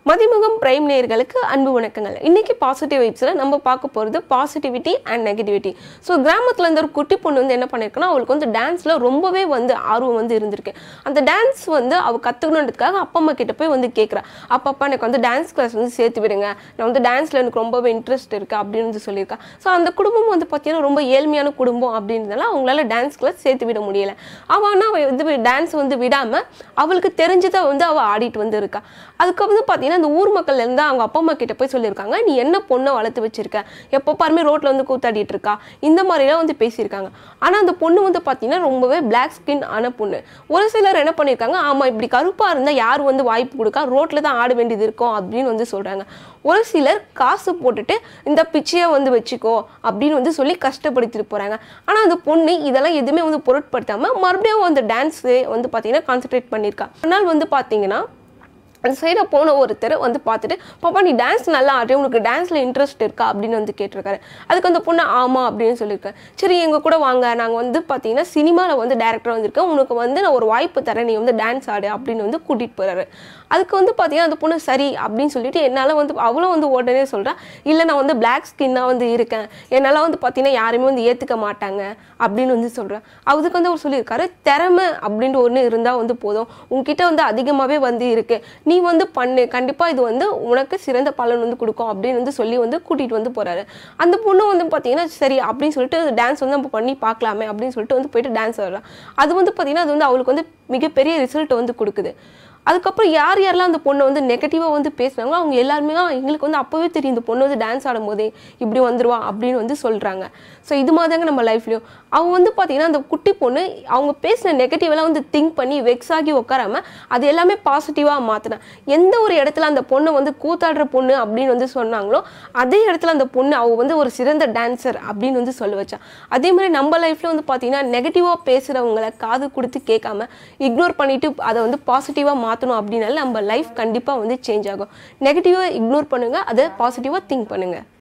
Mathimugam prime நேயர்களுக்கு அன்பு வணக்கங்கள். இன்னைக்கு பாசிட்டிவ் வைப்ஸ்ல நம்ம பார்க்க போறது பாசிட்டிவிட்டி அண்ட் நெகட்டிவிட்டி. ஸோ கிராமத்துல இருந்த ஒரு குட்டி பொண்ணு வந்து என்ன பண்ணிருக்கனா, அவளுக்கு வந்து டான்ஸ்ல ரொம்பவே வந்து ஆர்வம் வந்து இருந்திருக்கு. அந்த டான்ஸ் வந்து அவ கத்துக்கணுன்றதுக்காக அப்பா அம்மா கிட்ட போய் வந்து கேட்குறா, அப்பா எனக்கு வந்து டான்ஸ் கிளாஸ் வந்து சேர்த்து விடுங்க, நான் வந்து டான்ஸ்ல எனக்கு ரொம்பவே இன்ட்ரெஸ்ட் இருக்கு அப்படின்னு வந்து சொல்லியிருக்கா. ஸோ அந்த குடும்பம் வந்து பார்த்தீங்கன்னா ரொம்ப ஏழ்மையான குடும்பம் அப்படின்றதால அவங்களால டான்ஸ் கிளாஸ் சேர்த்து விட முடியல. அவள் வந்து டான்ஸ் வந்து விடாம அவளுக்கு தெரிஞ்சதை வந்து அவள் ஆடிட்டு வந்து இருக்கா. அதுக்கு வந்து பார்த்தீங்கன்னா அந்த ஊர் மக்கள் இருந்து அவங்க அப்பா அம்மா கிட்ட போய் சொல்லியிருக்காங்க, நீ என்ன பொண்ணை வளர்த்து வச்சிருக்க, எப்போ பாருமே ரோட்ல வந்து கூத்தாடிட்டு இருக்கா, இந்த மாதிரிலாம் வந்து பேசியிருக்காங்க. ஆனால் அந்த பொண்ணு வந்து பார்த்தீங்கன்னா ரொம்பவே பிளாக் ஸ்கின் ஆன பொண்ணு. ஒரு சிலர் என்ன பண்ணியிருக்காங்க, ஆமாம் இப்படி கருப்பாக இருந்தால் யார் வந்து வாய்ப்பு கொடுக்கா, ரோட்டில் தான் ஆட வேண்டியது இருக்கும் அப்படின்னு வந்து சொல்கிறாங்க. ஒரு சிலர் காசு போட்டுட்டு இந்த பிச்சையை வந்து வச்சுக்கோ அப்படின்னு வந்து சொல்லி கஷ்டப்படுத்திட்டு போகிறாங்க. ஆனால் அந்த பொண்ணு இதெல்லாம் எதுவுமே வந்து பொருட்படுத்தாமல் மறுபடியும் அந்த டான்ஸு வந்து பார்த்தீங்கன்னா கான்சன்ட்ரேட் பண்ணியிருக்கா. ஆனால் வந்து பார்த்தீங்கன்னா அந்த சைடாக போன ஒருத்தர் வந்து பார்த்துட்டு, பாப்பா நீ டான்ஸ் நல்லா ஆடுற, உனக்கு டான்ஸில் இன்ட்ரெஸ்ட் இருக்கா அப்படின்னு வந்து கேட்டிருக்காரு. அதுக்கு அந்த பொண்ணு ஆமாம் அப்படின்னு சொல்லியிருக்கேன். சரி எங்கள் கூட வாங்க, நாங்கள் வந்து பார்த்தீங்கன்னா சினிமாவில் வந்து டேரக்டராக வந்திருக்கேன், உனக்கு வந்து நான் ஒரு வாய்ப்பு தரேன், நீ வந்து டான்ஸ் ஆடு அப்படின்னு வந்து கூட்டிகிட்டு போகிறாரு. அதுக்கு வந்து பார்த்தீங்கன்னா அந்த பொண்ணு சரி அப்படின்னு சொல்லிட்டு என்னால் வந்து அவளும் வந்து உடனே சொல்கிறா, இல்லை நான் வந்து பிளாக் ஸ்கின்னாக வந்து இருக்கேன், என்னால் வந்து பார்த்தீங்கன்னா யாருமே வந்து ஏற்றுக்க மாட்டாங்க அப்படின்னு வந்து சொல்கிறேன். அதுக்கு வந்து அவர் சொல்லியிருக்காரு, திறமை அப்படின்ட்டு ஒன்று இருந்தால் வந்து போதும், உங்ககிட்ட வந்து அதிகமாகவே வந்து இருக்குது, நீ வந்து பண்ணு, கண்டிப்பாக இது வந்து உனக்கு சிறந்த பலன் வந்து கொடுக்கும் அப்படின்னு வந்து சொல்லி வந்து கூட்டிகிட்டு வந்து போகிறாரு. அந்த பொண்ணு வந்து பார்த்தீங்கன்னா சரி அப்படின்னு சொல்லிட்டு டான்ஸ் வந்து நம்ம பண்ணி பார்க்கலாமே அப்படின்னு சொல்லிட்டு வந்து போயிட்டு டான்ஸ் ஆடுறான். அது வந்து பார்த்தீங்கன்னா அது வந்து அவளுக்கு வந்து மிகப்பெரிய ரிசல்ட் வந்து கொடுக்குது. அதுக்கப்புறம் யாரெல்லாம் அந்த பொண்ணை வந்து நெகட்டிவாக வந்து பேசுகிறாங்களோ அவங்க எல்லாருமே எங்களுக்கு வந்து அப்போவே தெரியும் இந்த பொண்ணு வந்து டான்ஸ் ஆடும் போதே இப்படி வந்துடுவா அப்படின்னு வந்து சொல்கிறாங்க. ஸோ இது மாதிரிதாங்க நம்ம லைஃப்லையும் அவங்க வந்து பார்த்தீங்கன்னா அந்த குட்டி பொண்ணு அவங்க பேசின நெகட்டிவெல்லாம் வந்து திங்க் பண்ணி வெக்ஸ் ஆகி உட்காராமல் அது எல்லாமே பாசிட்டிவாக மாற்றினேன். எந்த ஒரு இடத்துல அந்த பொண்ணை வந்து கூத்தாடுற பொண்ணு அப்படின்னு வந்து சொன்னாங்களோ அதே இடத்துல அந்த பொண்ணு அவங்க வந்து ஒரு சிறந்த டான்ஸர் அப்படின்னு வந்து சொல்ல வச்சான். அதே மாதிரி நம்ம லைஃப்ல வந்து பார்த்தீங்கன்னா நெகட்டிவாக பேசுகிறவங்களை காது கொடுத்து கேட்காம இக்னோர் பண்ணிட்டு அதை வந்து பாசிட்டிவாக மாற்றணும் அப்படின்னால நம்ம லைஃப் கண்டிப்பாக வந்து சேஞ்ச் ஆகும். நெகட்டிவாக இக்னோர் பண்ணுங்க, அதை பாசிட்டிவாக திங்க் பண்ணுங்க.